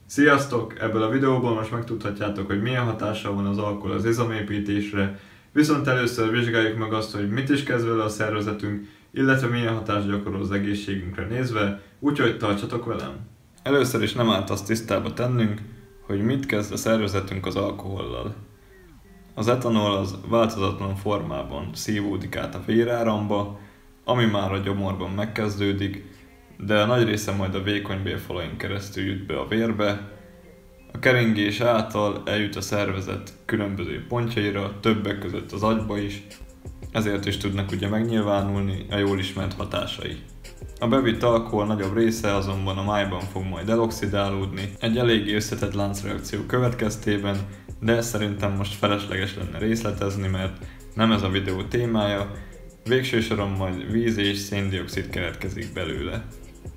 Sziasztok! Ebből a videóból most megtudhatjátok, hogy milyen hatással van az alkohol az izomépítésre, viszont először vizsgáljuk meg azt, hogy mit is kezd vele a szervezetünk, illetve milyen hatást gyakorol az egészségünkre nézve, úgyhogy tartsatok velem! Először is nem árt azt tisztába tennünk, hogy mit kezd a szervezetünk az alkohollal. Az etanol az változatlan formában szívódik át a véráramba, ami már a gyomorban megkezdődik, de a nagy része majd a vékony bélfalain keresztül jut be a vérbe. A keringés által eljut a szervezet különböző pontjaira, többek között az agyba is, ezért is tudnak ugye megnyilvánulni a jól ismert hatásai. A bevitt alkohol nagyobb része azonban a májban fog majd eloxidálódni, egy eléggé összetett láncreakció következtében, de szerintem most felesleges lenne részletezni, mert nem ez a videó témája, végső soron majd víz és széndioxid keletkezik belőle.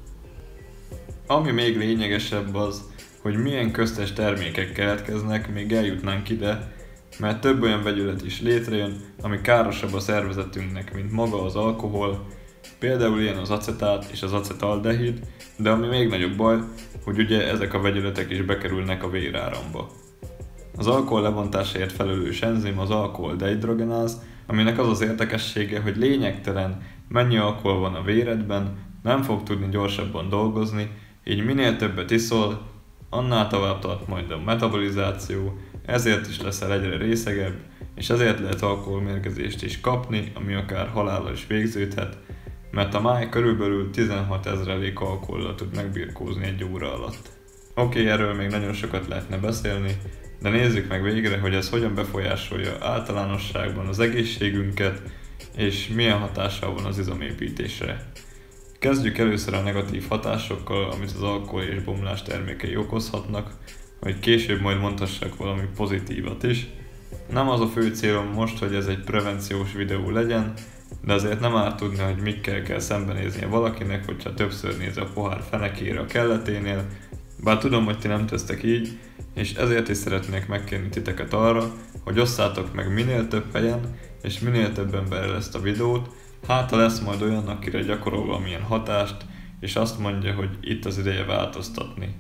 Ami még lényegesebb az, hogy milyen köztes termékek keletkeznek, még eljutnánk ide, mert több olyan vegyület is létrejön, ami károsabb a szervezetünknek, mint maga az alkohol, például ilyen az acetát és az acetaldehid, de ami még nagyobb baj, hogy ugye ezek a vegyületek is bekerülnek a véráramba. Az alkohol lebontásáért felelős enzim az alkoholdehidrogenáz, aminek az az érdekessége, hogy lényegtelen mennyi alkohol van a véredben, nem fog tudni gyorsabban dolgozni, így minél többet iszol, annál tovább tart majd a metabolizáció, ezért is leszel egyre részegebb, és ezért lehet alkoholmérgezést is kapni, ami akár halállal is végződhet, mert a máj körülbelül 16 000 alkohollal tud megbirkózni egy óra alatt. Oké, erről még nagyon sokat lehetne beszélni, de nézzük meg végre, hogy ez hogyan befolyásolja általánosságban az egészségünket, és milyen hatással van az izomépítésre. Kezdjük először a negatív hatásokkal, amit az alkohol és bomlás termékei okozhatnak, hogy később majd mondhassak valami pozitívat is. Nem az a fő célom most, hogy ez egy prevenciós videó legyen, de azért nem árt tudni, hogy mikkel kell szembenéznie valakinek, hogyha többször néz a pohár fenekére a kelleténél, bár tudom, hogy ti nem tesztek így, és ezért is szeretnék megkérni titeket arra, hogy osszátok meg minél több helyen, és minél több emberrel ezt a videót, hát ha lesz majd olyan, akire gyakorol valamilyen hatást, és azt mondja, hogy itt az ideje változtatni.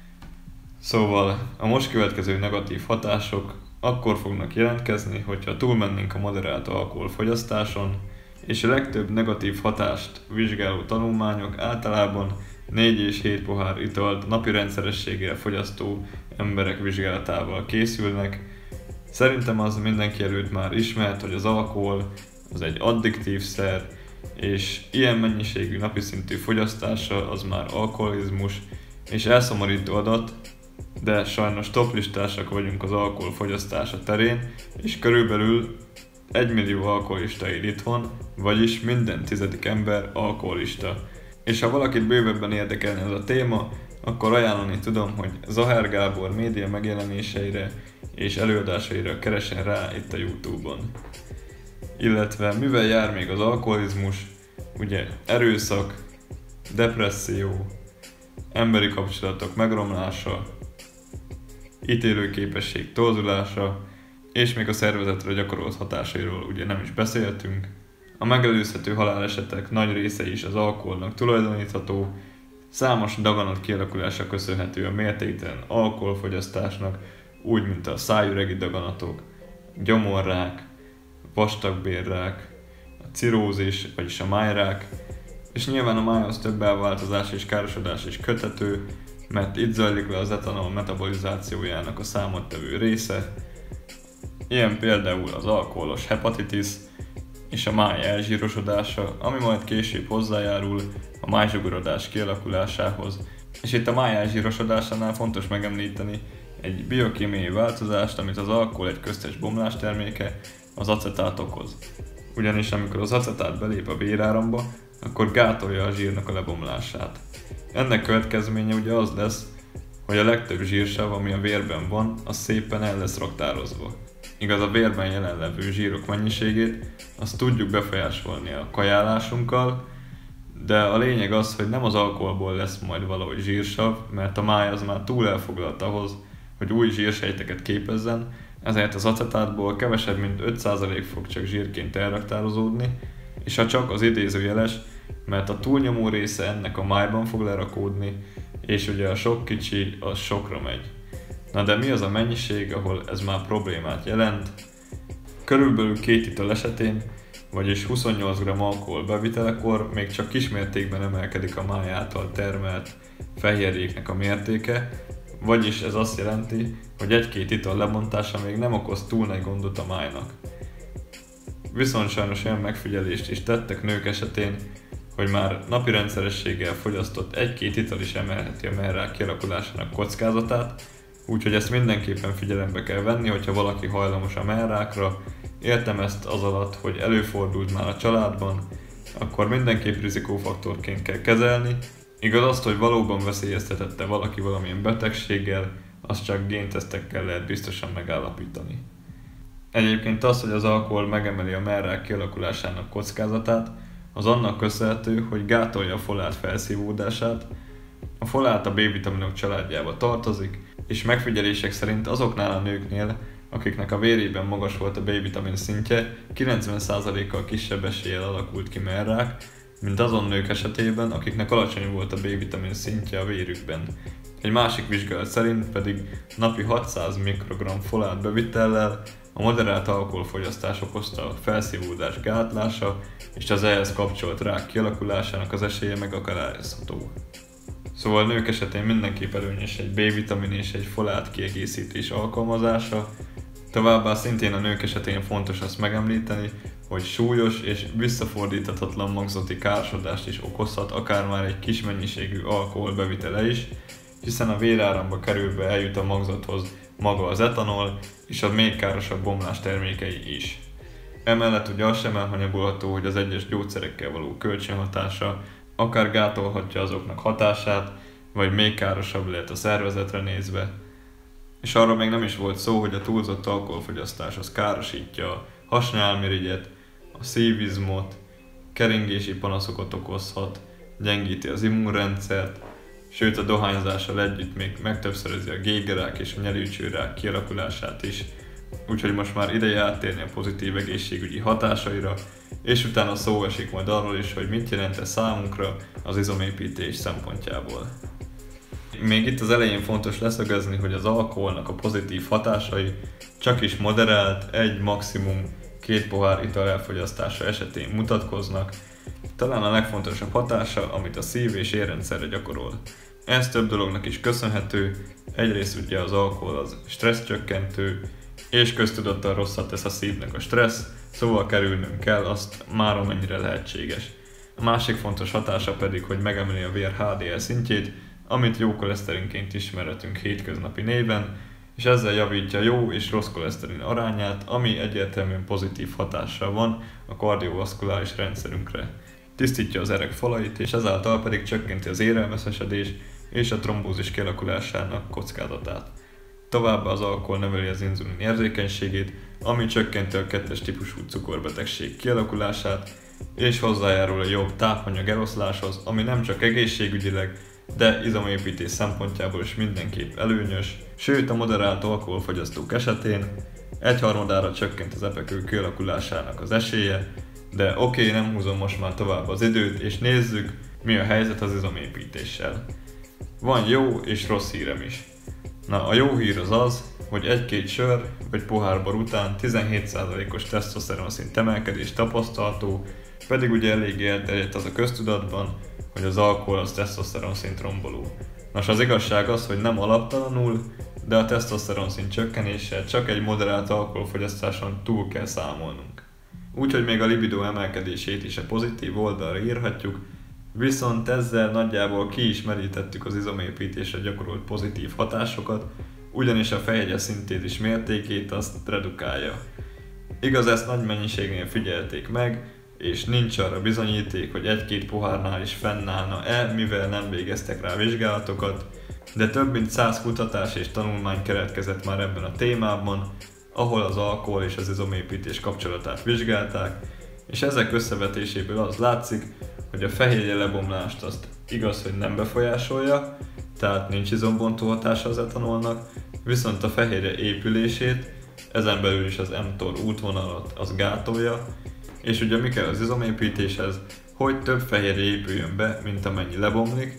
Szóval a most következő negatív hatások akkor fognak jelentkezni, hogyha túlmennénk a moderált alkoholfogyasztáson, és a legtöbb negatív hatást vizsgáló tanulmányok általában 4 és 7 pohár italt napi rendszerességgel fogyasztó emberek vizsgálatával készülnek. Szerintem az mindenki előtt már ismert, hogy az alkohol az egy addiktív szer, és ilyen mennyiségű napi szintű fogyasztása az már alkoholizmus, és elszomorító adat, de sajnos toplistásak vagyunk az alkohol fogyasztása terén, és körülbelül 1 millió alkoholista él itthon, vagyis minden 10. ember alkoholista. És ha valakit bővebben érdekelne ez a téma, akkor ajánlani tudom, hogy Zahár Gábor média megjelenéseire és előadásaira keresen rá itt a YouTube-on. Illetve mivel jár még az alkoholizmus, ugye erőszak, depresszió, emberi kapcsolatok megromlása, ítélőképesség torzulása, és még a szervezetre gyakorolt hatásairól ugye nem is beszéltünk. A megelőzhető halálesetek nagy része is az alkoholnak tulajdonítható, számos daganat kialakulása köszönhető a mértéktelen alkoholfogyasztásnak, úgy mint a szájüregi daganatok, gyomorrák, vastagbélrák, a cirózis, vagyis a májrák, és nyilván a májhoz több elváltozás és károsodás is köthető, mert itt zajlik le az etanol metabolizációjának a számottevő része, ilyen például az alkoholos hepatitis és a máj elzsírosodása, ami majd később hozzájárul a májzsugorodás kialakulásához. És itt a máj elzsírosodásánál fontos megemlíteni egy biokémiai változást, amit az alkohol egy köztes bomlás terméke, az acetát okoz. Ugyanis amikor az acetát belép a véráramba, akkor gátolja a zsírnak a lebomlását. Ennek következménye ugye az lesz, hogy a legtöbb zsírsav, ami a vérben van, az szépen el lesz raktározva. Igaz, a vérben jelenlevő zsírok mennyiségét azt tudjuk befolyásolni a kajálásunkkal, de a lényeg az, hogy nem az alkoholból lesz majd valahogy zsírsav, mert a máj az már túl elfoglalt ahhoz, hogy új zsírsejteket képezzen, ezért az acetátból kevesebb mint 5% fog csak zsírként elraktározódni, és ha csak az idézőjeles, mert a túlnyomó része ennek a májban fog lerakódni, és ugye a sok kicsi az sokra megy. Na de mi az a mennyiség, ahol ez már problémát jelent? Körülbelül 2 ital esetén, vagyis 28 g alkohol bevitelekor még csak kismértékben emelkedik a máj által termelt fehérjéknek a mértéke, vagyis ez azt jelenti, hogy 1-2 ital lebontása még nem okoz túl nagy gondot a májnak. Viszont sajnos olyan megfigyelést is tettek nők esetén, hogy már napi rendszerességgel fogyasztott 1-2 ital is emelheti a mellrák kialakulásának kockázatát, úgyhogy ezt mindenképpen figyelembe kell venni, hogyha valaki hajlamos a mellrákra. Értem ezt az alatt, hogy előfordult már a családban, akkor mindenképp rizikófaktorként kell kezelni. Igaz azt, hogy valóban veszélyeztetette valaki valamilyen betegséggel, azt csak géntesztekkel lehet biztosan megállapítani. Egyébként az, hogy az alkohol megemeli a mellrák kialakulásának kockázatát, az annak köszönhető, hogy gátolja a folát felszívódását. A folát a B-vitaminok családjába tartozik, és megfigyelések szerint azoknál a nőknél, akiknek a vérében magas volt a B-vitamin szintje, 90%-kal kisebb eséllyel alakult ki mellrák, mint azon nők esetében, akiknek alacsony volt a B-vitamin szintje a vérükben. Egy másik vizsgálat szerint pedig napi 600 mikrogramm folát bevitellel a moderált alkoholfogyasztás okozta a felszívódás gátlása és az ehhez kapcsolt rák kialakulásának az esélye megakadályozható. Szóval nők esetén mindenképp előnyös egy B-vitamin és egy folát kiegészítés alkalmazása. Továbbá szintén a nők esetén fontos azt megemlíteni, hogy súlyos és visszafordíthatatlan magzati károsodást is okozhat akár már egy kis mennyiségű alkohol bevitele is, hiszen a véráramba kerülve eljut a magzathoz maga az etanol és a még károsabb bomlás termékei is. Emellett ugye az sem elhanyagolható, hogy az egyes gyógyszerekkel való kölcsönhatása akár gátolhatja azoknak hatását, vagy még károsabb lehet a szervezetre nézve. És arra még nem is volt szó, hogy a túlzott alkoholfogyasztás az károsítja a hasnyálmirigyet, a szívizmot, keringési panaszokat okozhat, gyengíti az immunrendszert, sőt a dohányzással együtt még megtöbbszörözi a gégerák és a nyelőcsőrák kialakulását is. Úgyhogy most már ideje áttérni a pozitív egészségügyi hatásaira, és utána szó esik majd arról is, hogy mit jelent ez számunkra az izomépítés szempontjából. Még itt az elején fontos leszögezni, hogy az alkoholnak a pozitív hatásai csak is moderált, 1 maximum 2 pohár ital elfogyasztása esetén mutatkoznak. Talán a legfontosabb hatása, amit a szív- és érrendszerre gyakorol. Ez több dolognak is köszönhető, egyrészt ugye az alkohol az stresszcsökkentő, és köztudottan rosszat tesz a szívnek a stressz, szóval kerülnünk kell azt már amennyire lehetséges. A másik fontos hatása pedig, hogy megemeli a vér HDL szintjét, amit jó koleszterinként ismerhetünk hétköznapi néven, és ezzel javítja jó és rossz koleszterin arányát, ami egyértelműen pozitív hatással van a kardiovaszkuláris rendszerünkre. Tisztítja az erek falait, és ezáltal pedig csökkenti az érelmeszesedés és a trombózis kialakulásának kockázatát. Továbbá az alkohol növeli az inzulin érzékenységét, ami csökkenti a 2-es típusú cukorbetegség kialakulását, és hozzájárul a jobb tápanyag eloszláshoz, ami nem csak egészségügyileg, de izomépítés szempontjából is mindenképp előnyös, sőt a moderált alkoholfogyasztók esetén 1/3-ára csökkent az epekő kialakulásának az esélye, de oké, nem húzom most már tovább az időt, és nézzük, mi a helyzet az izomépítéssel. Van jó és rossz hírem is. Na, a jó hír az az, hogy 1-2 sör vagy pohár bor után 17%-os tesztoszteron szint emelkedés tapasztalható, pedig ugye eléggé elterjedt az a köztudatban, hogy az alkohol az tesztoszteron szint romboló. Nos, az igazság az, hogy nem alaptalanul, de a tesztoszteron szint csökkenéssel csak egy moderált alkoholfogyasztáson túl kell számolnunk. Úgyhogy még a libido emelkedését is a pozitív oldalra írhatjuk, viszont ezzel nagyjából ki is merítettük az izomépítésre gyakorolt pozitív hatásokat, ugyanis a fejhegyes szintézis mértékét azt redukálja. Igaz, ezt nagy mennyiségnél figyelték meg, és nincs arra bizonyíték, hogy 1-2 pohárnál is fennállna-e, mivel nem végeztek rá vizsgálatokat, de több mint 100 kutatás és tanulmány keretkezett már ebben a témában, ahol az alkohol és az izomépítés kapcsolatát vizsgálták, és ezek összevetéséből az látszik, hogy a fehérje lebomlást azt igaz, hogy nem befolyásolja, tehát nincs izombontó hatása az etanolnak, viszont a fehérje épülését, ezen belül is az mTOR útvonalat az gátolja, és ugye mi kell az izomépítéshez, hogy több fehérje épüljön be, mint amennyi lebomlik,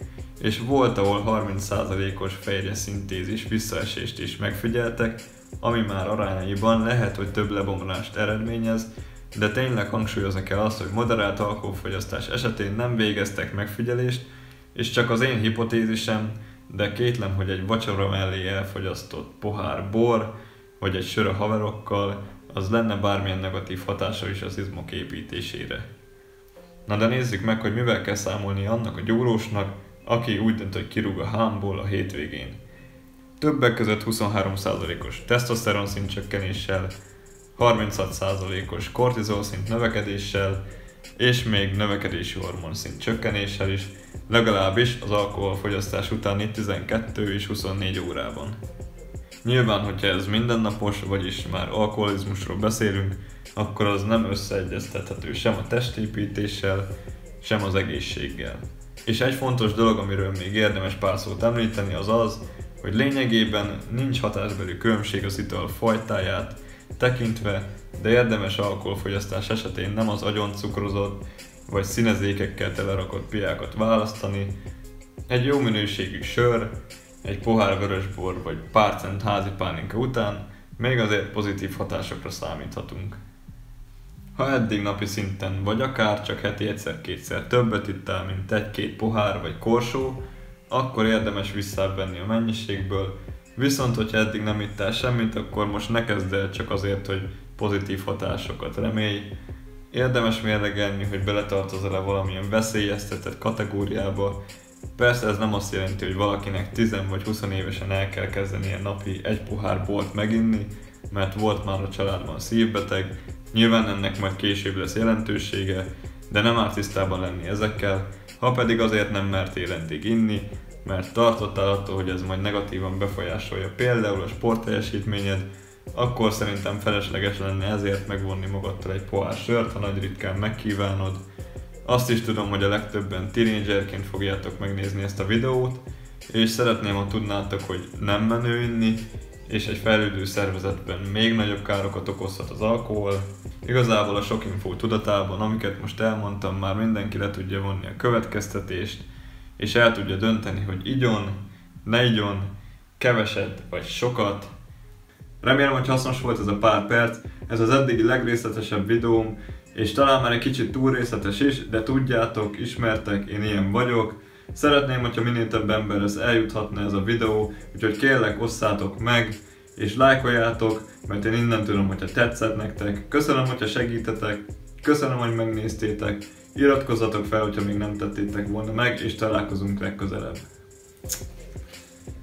és volt, ahol 30%-os fehérjeszintézis visszaesést is megfigyeltek, ami már arányaiban lehet, hogy több lebomlást eredményez, de tényleg hangsúlyozni kell azt, hogy moderált alkoholfogyasztás esetén nem végeztek megfigyelést, és csak az én hipotézisem, de kétlem, hogy egy vacsora mellé elfogyasztott pohár bor, vagy egy sör a haverokkal, az lenne bármilyen negatív hatása is az izmok építésére. Na de nézzük meg, hogy mivel kell számolni annak a gyúrósnak, aki úgy dönt, hogy kirúg a hámból a hétvégén. Többek között 23%-os tesztoszteron szint csökkenéssel, 36%-os kortizol szint növekedéssel, és még növekedési hormon szint csökkenéssel is, legalábbis az alkoholfogyasztás utáni 12 és 24 órában. Nyilván, hogyha ez mindennapos, vagyis már alkoholizmusról beszélünk, akkor az nem összeegyeztethető sem a testépítéssel, sem az egészséggel. És egy fontos dolog, amiről még érdemes pár szót említeni, az az, hogy lényegében nincs hatásbeli különbség az ital fajtáját tekintve, de érdemes alkoholfogyasztás esetén nem az agyoncukrozott vagy színezékekkel telerakott piákat választani. Egy jó minőségű sör, egy pohár vörösbor vagy pár cent házi pálinka után még azért pozitív hatásokra számíthatunk. Ha eddig napi szinten vagy akár csak heti egyszer-kétszer többet ittál, mint egy-két pohár vagy korsó, akkor érdemes visszávenni a mennyiségből, viszont hogyha eddig nem ittál semmit, akkor most ne kezd el csak azért, hogy pozitív hatásokat remélj. Érdemes mérlegelni, hogy beletartozol-e valamilyen veszélyeztetett kategóriába. Persze ez nem azt jelenti, hogy valakinek 10 vagy 20 évesen el kell kezdenie napi egy pohár bort meginni, mert volt már a családban szívbeteg, nyilván ennek majd később lesz jelentősége, de nem árt tisztában lenni ezekkel, ha pedig azért nem mertél eddig inni, mert tartottál attól, hogy ez majd negatívan befolyásolja például a sportteljesítményed, akkor szerintem felesleges lenne ezért megvonni magadtól egy pohár sört, ha nagy ritkán megkívánod. Azt is tudom, hogy a legtöbben tínédzserként fogjátok megnézni ezt a videót, és szeretném, ha tudnátok, hogy nem menő inni, és egy fejlődő szervezetben még nagyobb károkat okozhat az alkohol. Igazából a sok infó tudatában, amiket most elmondtam, már mindenki le tudja vonni a következtetést, és el tudja dönteni, hogy igyon, ne igyon, keveset vagy sokat. Remélem, hogy hasznos volt ez a pár perc, ez az eddigi legrészletesebb videóm, és talán már egy kicsit túl részletes is, de tudjátok, ismertek, én ilyen vagyok. Szeretném, hogyha minél több emberhez eljuthatna ez a videó, úgyhogy kérlek, osszátok meg, és lájkoljátok, mert én innen tudom, hogyha tetszett nektek. Köszönöm, hogyha segítetek, köszönöm, hogy megnéztétek, iratkozzatok fel, hogyha még nem tettétek volna meg, és találkozunk legközelebb.